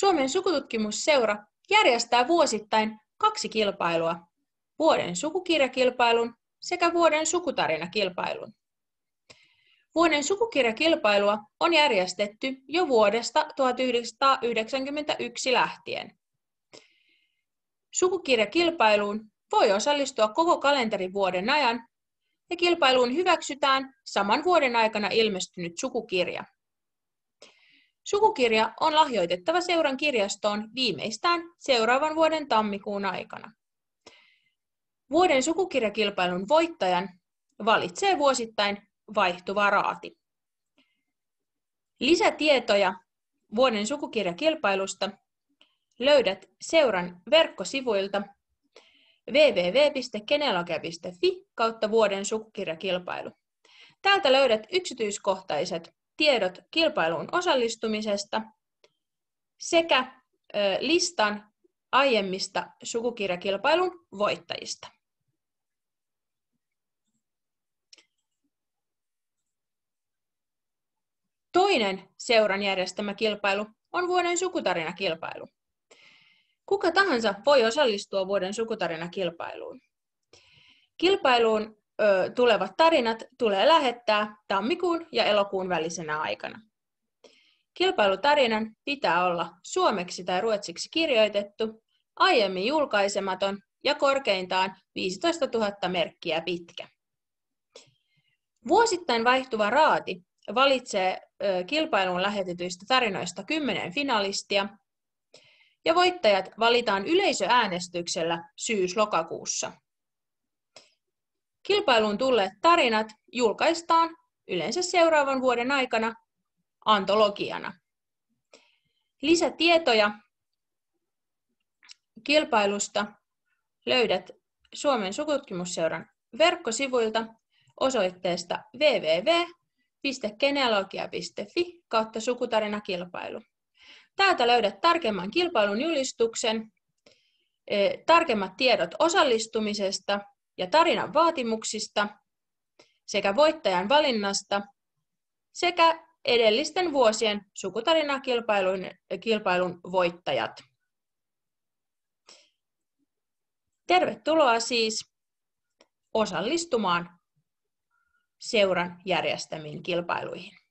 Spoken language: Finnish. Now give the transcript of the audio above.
Suomen sukututkimusseura järjestää vuosittain 2 kilpailua, vuoden sukukirjakilpailun sekä vuoden sukutarinakilpailun. Vuoden sukukirjakilpailua on järjestetty jo vuodesta 1991 lähtien. Sukukirjakilpailuun voi osallistua koko kalenterivuoden ajan ja kilpailuun hyväksytään saman vuoden aikana ilmestynyt sukukirja. Sukukirja on lahjoitettava seuran kirjastoon viimeistään seuraavan vuoden tammikuun aikana. Vuoden sukukirjakilpailun voittajan valitsee vuosittain vaihtuva raati. Lisätietoja vuoden sukukirjakilpailusta löydät seuran verkkosivuilta www.genealogia.fi/vuoden sukukirjakilpailu. Täältä löydät yksityiskohtaiset tiedot kilpailuun osallistumisesta sekä listan aiemmista sukukirjakilpailun voittajista. Toinen seuran järjestämä kilpailu on vuoden sukutarinakilpailu. Kuka tahansa voi osallistua vuoden sukutarinakilpailuun. Kilpailuun tulevat tarinat tulee lähettää tammikuun ja elokuun välisenä aikana. Kilpailutarinan pitää olla suomeksi tai ruotsiksi kirjoitettu, aiemmin julkaisematon ja korkeintaan 15 000 merkkiä pitkä. Vuosittain vaihtuva raati valitsee kilpailuun lähetetyistä tarinoista 10 finalistia ja voittajat valitaan yleisöäänestyksellä syys-lokakuussa. Kilpailuun tulleet tarinat julkaistaan yleensä seuraavan vuoden aikana antologiana. Lisätietoja kilpailusta löydät Suomen sukututkimusseuran verkkosivuilta osoitteesta www.genealogia.fi/sukutarinakilpailu. Täältä löydät tarkemman kilpailun julistuksen, tarkemmat tiedot osallistumisesta ja tarinan vaatimuksista sekä voittajan valinnasta sekä edellisten vuosien sukutarinakilpailun voittajat. Tervetuloa siis osallistumaan seuran järjestämiin kilpailuihin.